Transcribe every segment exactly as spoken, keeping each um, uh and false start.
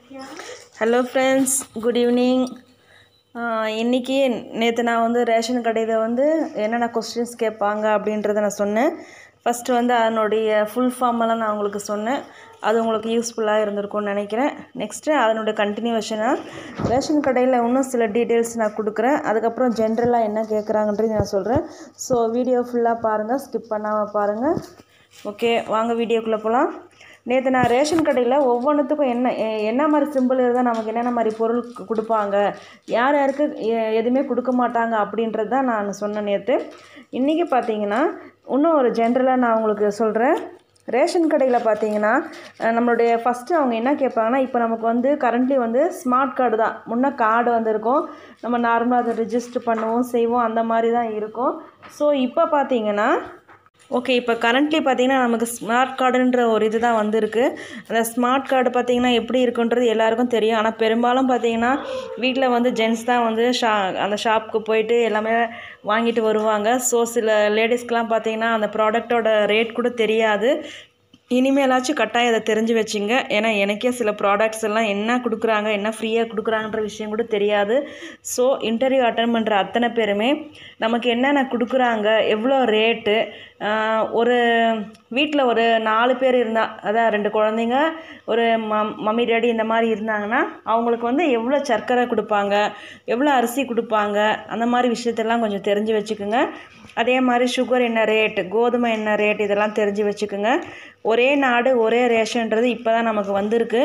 Hello friends, good evening. இன்னைக்கு நேற்று நான் வந்து ரேஷன் கடையில் வந்து என்னென்ன கொஸ்டின்ஸ் கேட்பாங்க அப்படின்றத நான் சொன்னேன். ஃபஸ்ட்டு வந்து அதனுடைய ஃபுல் ஃபார்மெல்லாம் நான் உங்களுக்கு சொன்னேன். அது உங்களுக்கு யூஸ்ஃபுல்லாக இருந்திருக்கும்னு நினைக்கிறேன். நெக்ஸ்ட்டு அதனுடைய கண்டினியூவேஷனாக ரேஷன் கடையில் இன்னும் சில டீட்டெயில்ஸ் நான் கொடுக்குறேன். அதுக்கப்புறம் ஜென்ரலாக என்ன கேட்குறாங்கன்றது நான் சொல்கிறேன். ஸோ வீடியோ ஃபுல்லாக பாருங்கள், ஸ்கிப் பண்ணாமல் பாருங்கள். ஓகே, வாங்க வீடியோக்குள்ளே போகலாம். நேற்று நான் ரேஷன் கடையில் ஒவ்வொன்றுத்துக்கும் என்ன என்ன மாதிரி சிம்பிள் இருந்தால் நமக்கு என்னென்ன மாதிரி பொருள் கொடுப்பாங்க, யார் யாருக்கு எதுவுமே கொடுக்க மாட்டாங்க அப்படின்றது தான் நான் சொன்னேன் நேற்று. இன்றைக்கி பார்த்தீங்கன்னா இன்னும் ஒரு ஜென்ரலாக நான் உங்களுக்கு சொல்கிறேன். ரேஷன் கடையில் பார்த்தீங்கன்னா நம்மளுடைய ஃபஸ்ட்டு அவங்க என்ன கேட்பாங்கன்னா, இப்போ நமக்கு வந்து கரண்ட்லி வந்து ஸ்மார்ட் கார்டு தான். முன்னே கார்டு வந்திருக்கும், நம்ம நார்மலாக அதை ரிஜிஸ்டர் பண்ணுவோம் செய்வோம், அந்த மாதிரி தான் இருக்கும். ஸோ இப்போ பார்த்தீங்கன்னா ஓகே, இப்போ கரண்ட்லி பார்த்திங்கன்னா நமக்கு ஸ்மார்ட் கார்டுன்ற ஒரு இது தான் வந்திருக்கு. அந்த ஸ்மார்ட் கார்டு பார்த்திங்கன்னா எப்படி இருக்குன்றது எல்லாேருக்கும் தெரியும். ஆனால் பெரும்பாலும் பார்த்திங்கன்னா வீட்டில் வந்து ஜென்ட்ஸ் தான் வந்து ஷா அந்த ஷாப்புக்கு போயிட்டு எல்லாமே வாங்கிட்டு வருவாங்க. ஸோ சில லேடிஸ்க்கெலாம் பார்த்திங்கன்னா அந்த ப்ராடக்டோட ரேட் கூட தெரியாது. இனிமேலாச்சும் கட்டாயம் அதை தெரிஞ்சு வச்சுங்க. ஏன்னா எனக்கே சில ப்ராடக்ட்ஸ் எல்லாம் என்ன கொடுக்குறாங்க, என்ன ஃப்ரீயாக கொடுக்குறாங்கன்ற விஷயம் கூட தெரியாது. ஸோ இன்டர்வியூ அட்டன் பண்ணுற அத்தனை பேருமே நமக்கு என்னென்ன கொடுக்குறாங்க, எவ்வளோ ரேட்டு, ஒரு வீட்டில் ஒரு நாலு பேர் இருந்தால், அதான் ரெண்டு குழந்தைங்க, ஒரு மம் மம்மி டேடி இந்த மாதிரி இருந்தாங்கன்னா அவங்களுக்கு வந்து எவ்வளோ சர்க்கரை கொடுப்பாங்க, எவ்வளோ அரிசி கொடுப்பாங்க, அந்த மாதிரி விஷயத்தெல்லாம் கொஞ்சம் தெரிஞ்சு வச்சுக்கோங்க. அதே மாதிரி சுகர் என்ன ரேட்டு, கோதுமை என்ன ரேட், இதெல்லாம் தெரிஞ்சு வச்சுக்கோங்க. ஒரே நாடு ஒரே ரேஷன்றது இப்போ தான் நமக்கு வந்திருக்கு.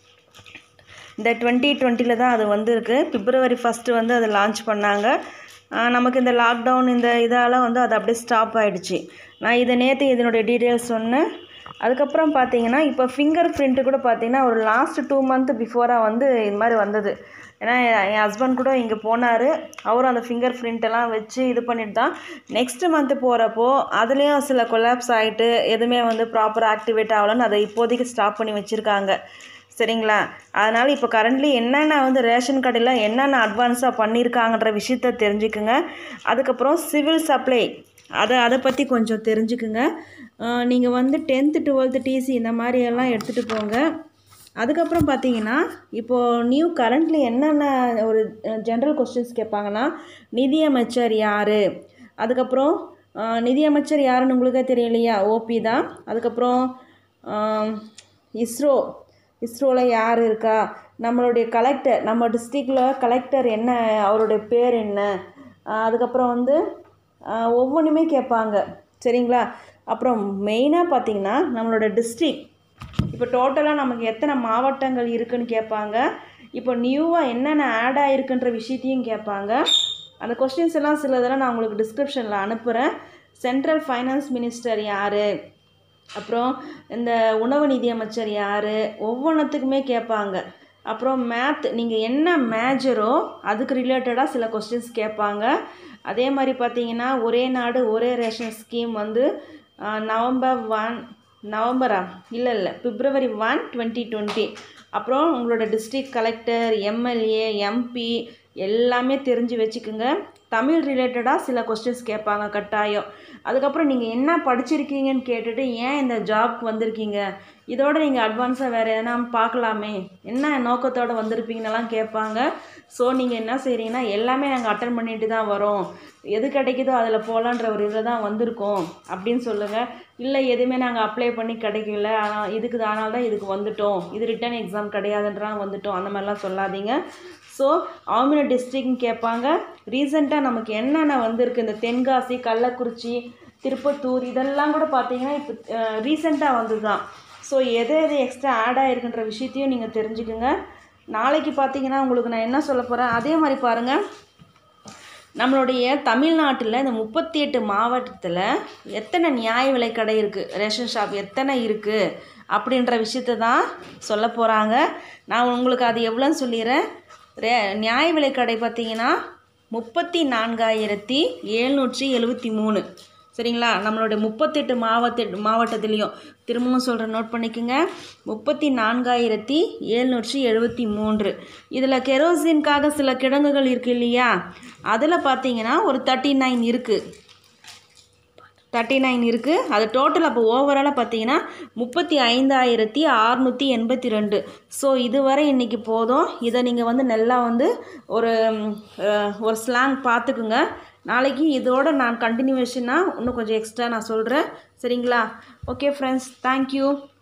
இந்த டுவெண்ட்டி டுவெண்ட்டியில் தான் அது வந்திருக்கு. பிப்ரவரி ஃபஸ்ட்டு வந்து அதை லான்ச் பண்ணாங்க. நமக்கு இந்த லாக்டவுன் இந்த இதால் வந்து அது அப்படியே ஸ்டாப் ஆகிடுச்சு. நான் இதை நேற்று இதனுடைய டீட்டெயில்ஸ் சொன்னேன். அதுக்கப்புறம் பார்த்தீங்கன்னா இப்போ ஃபிங்கர் பிரிண்ட்டு கூட பார்த்தீங்கன்னா ஒரு லாஸ்ட் டூ மந்த் பிஃபோராக வந்து இது மாதிரி வந்தது. ஏன்னா என் ஹஸ்பண்ட் கூட இங்கே போனார், அவரும் அந்த ஃபிங்கர் பிரிண்ட்டெல்லாம் வச்சு இது பண்ணிட்டு தான் நெக்ஸ்ட்டு மந்த்து போகிறப்போ அதுலேயும் சில கொலாப்ஸ் ஆகிட்டு எதுவுமே வந்து ப்ராப்பராக ஆக்டிவேட் ஆகலன்னு அதை இப்போதைக்கு ஸ்டாப் பண்ணி வச்சுருக்காங்க. சரிங்களா? அதனால் இப்போ கரண்ட்லி என்னென்ன வந்து ரேஷன் கடையில் என்னென்ன அட்வான்ஸாக பண்ணியிருக்காங்கன்ற விஷயத்த தெரிஞ்சுக்குங்க. அதுக்கப்புறம் சிவில் சப்ளை அதை அதை பற்றி கொஞ்சம் தெரிஞ்சுக்குங்க. நீங்கள் வந்து டென்த்து டுவெல்த்து டிசி இந்த மாதிரி எல்லாம் எடுத்துகிட்டு போங்க. அதுக்கப்புறம் பார்த்தீங்கன்னா இப்போது நியூ கரண்ட்லி என்னென்ன ஒரு ஜென்ரல் கொஸ்டின்ஸ் கேட்பாங்கன்னா, நிதியமைச்சர் யார், அதுக்கப்புறம் நிதியமைச்சர் யாருன்னு உங்களுக்கே தெரியலையா, ஓபி தான். அதுக்கப்புறம் இஸ்ரோ இஸ்ரோவில் யார் இருக்கா, நம்மளுடைய கலெக்டர், நம்ம டிஸ்ட்ரிக்டில் கலெக்டர் என்ன, அவருடைய பேர் என்ன, அதுக்கப்புறம் வந்து ஒவ்வொன்றுமே கேட்பாங்க. சரிங்களா? அப்புறம் மெயினாக பார்த்திங்கன்னா நம்மளோட டிஸ்ட்ரிக் இப்போ டோட்டலாக நமக்கு எத்தனை மாவட்டங்கள் இருக்குதுன்னு கேட்பாங்க. இப்போ நியூவாக என்னென்ன ஆட் ஆகிருக்குன்ற விஷயத்தையும் கேட்பாங்க. அந்த கொஸ்டின்ஸ் எல்லாம் சில இதெல்லாம் நான் உங்களுக்கு டிஸ்கிரிப்ஷனில் அனுப்புகிறேன். சென்ட்ரல் ஃபைனான்ஸ் மினிஸ்டர் யார், அப்புறம் இந்த உணவு நிதியமைச்சர் யார், ஒவ்வொன்றுத்துக்குமே கேட்பாங்க. அப்புறம் மேத், நீங்கள் என்ன மேஜரோ அதுக்கு ரிலேட்டடாக சில கொஸ்டின்ஸ் கேட்பாங்க. அதே மாதிரி பார்த்தீங்கன்னா ஒரே நாடு ஒரே ரேஷன் ஸ்கீம் வந்து நவம்பர் ஒன் நவம்பரா இல்லை இல்லை பிப்ரவரி ஒன் டுவெண்ட்டி டுவெண்ட்டி அப்புறம் உங்களோட டிஸ்ட்ரிக்ட் கலெக்டர், எம்எல்ஏ, எம்பி எல்லாமே தெரிஞ்சு வச்சுக்கோங்க. தமிழ் ரிலேட்டடாக சில கொஸ்டின்ஸ் கேட்பாங்க கட்டாயம். அதுக்கப்புறம் நீங்கள் என்ன படிச்சிருக்கீங்கன்னு கேட்டுட்டு ஏன் இந்த ஜாப்க்கு வந்திருக்கீங்க, இதோட நீங்கள் அட்வான்ஸாக வேறு எதனா பார்க்கலாமே, என்ன நோக்கத்தோடு வந்திருப்பீங்கன்னெல்லாம் கேட்பாங்க. ஸோ நீங்கள் என்ன செய்கிறீங்கன்னா எல்லாமே நாங்கள் அட்டன் பண்ணிட்டு தான் வரோம், எது கிடைக்குதோ அதில் போகலான்ற ஒரு இதில் தான் வந்திருக்கோம் அப்படின்னு சொல்லுங்கள். இல்லை எதுவுமே நாங்கள் அப்ளை பண்ணி கிடைக்கல, ஆனால் இதுக்கு அதனால தான் இதுக்கு வந்துட்டோம், இது ரிட்டன் எக்ஸாம் கிடையாதுன்றாங்க வந்துட்டோம், அந்த மாதிரிலாம் சொல்லாதீங்க. ஸோ ஆமின டிஸ்ட்ரிக்ட்னு கேட்பாங்க. ரீசெண்டாக நமக்கு என்னென்ன வந்திருக்கு, இந்த தென்காசி, கள்ளக்குறிச்சி, திருப்பத்தூர் இதெல்லாம் கூட பார்த்தீங்கன்னா இப்போ ரீசெண்டாக வந்து தான். ஸோ எது எது எக்ஸ்ட்ரா ஆட் ஆகிருக்குன்ற விஷயத்தையும் நீங்கள் தெரிஞ்சுக்குங்க. நாளைக்கு பார்த்தீங்கன்னா உங்களுக்கு நான் என்ன சொல்ல போகிறேன் அதே மாதிரி பாருங்கள். நம்மளுடைய தமிழ்நாட்டில் இந்த முப்பத்தி எட்டு மாவட்டத்தில் எத்தனை நியாய விலை கடை இருக்குது, ரேஷன் ஷாப் எத்தனை இருக்குது அப்படின்ற விஷயத்த தான் சொல்ல போகிறாங்க. நான் உங்களுக்கு அது எவ்வளோன்னு சொல்லிடுறேன். ரே நியாய விலை கடை பார்த்தீங்கன்னா முப்பத்தி நான்காயிரத்தி எழுநூற்றி எழுபத்தி மூணு சரிங்களா? நம்மளுடைய முப்பத்தெட்டு மாவட்ட மாவட்டத்துலேயும் திரும்பவும் சொல்கிற நோட் பண்ணிக்கோங்க, முப்பத்தி நான்காயிரத்தி எழுநூற்றி எழுபத்தி மூன்று. இதில் கெரோசின்காக சில கிடங்குகள் இருக்குது இல்லையா, அதில் பார்த்தீங்கன்னா ஒரு தேர்ட்டி நைன் இருக்குது. தேர்ட்டி நைன் இருக்குது. அது டோட்டல் அப்போ ஓவராலாக பார்த்தீங்கன்னா முப்பத்தி ஐந்தாயிரத்தி அறுநூற்றி எண்பத்தி ரெண்டு. ஸோ இதுவரை இன்றைக்கி போதும். இதை நீங்கள் வந்து நல்லா வந்து ஒரு ஒரு ஸ்லாங் பார்த்துக்குங்க. நாளைக்கு இதோட நான் கண்டினியூவேஷனாக இன்னும் கொஞ்சம் எக்ஸ்ட்ரா நான் சொல்கிறேன். சரிங்களா? Okay friends, thank you.